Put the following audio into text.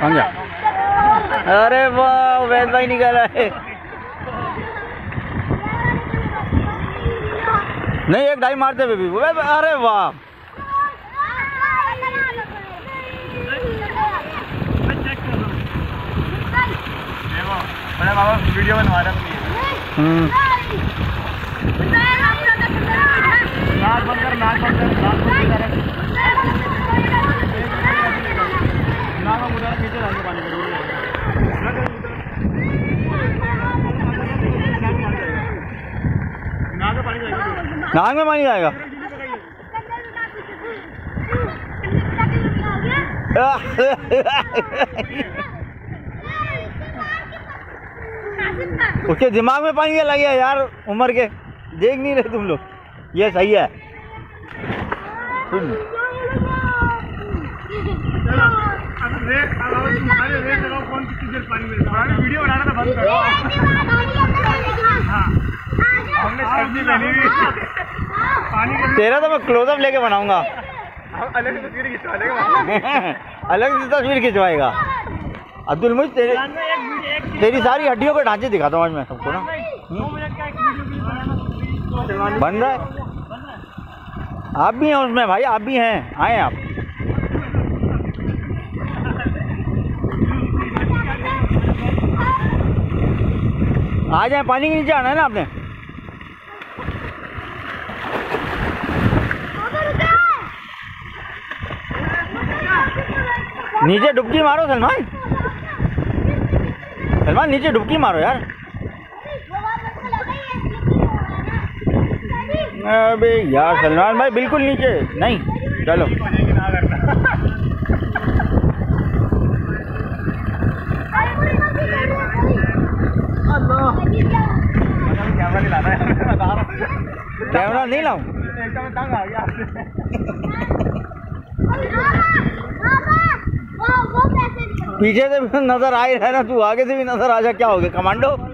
समझा। अरे वाह वैद भाई निकाला है। नहीं एक ढाई मारते हुए भी। अरे वाह बड़ा बाबा वीडियो बनवा रहा है। नाक बंद कर, नाक बंद कर, नाक बंद कर। नाक में मुद्दा नीचे डाल के पानी में डूब जाएगा। नाक में पानी जाएगा। नाक में पानी जाएगा। उसके दिमाग में पानी लग गया यार उम्र के, देख नहीं रहे तुम लोग। ये सही है। वीडियो बनाना था बंद करो। तेरा तो मैं क्लोजअप लेके बनाऊंगा। अलग से तस्वीर खिंचवा देगा। अलग से तस्वीर खिंचवाएगा अब्दुल मुझ। तेरी सारी हड्डियों के ढांचे दिखाता हूँ आज मैं सबको ना। बन रहा है। आप भी हैं उसमें भाई, आप भी हैं, आए आप। आ जाए, पानी के नीचे आना है ना आपने। नीचे डुबकी मारो सलमान। सलमान नीचे डुबकी मारो यार। अबे यार सलमान भाई बिल्कुल नीचे नहीं। चलो कैमरा नहीं लाऊं। पीछे से भी नजर आ ही रहा है ना, तू आगे से भी नजर आ जा। क्या हो गया कमांडो।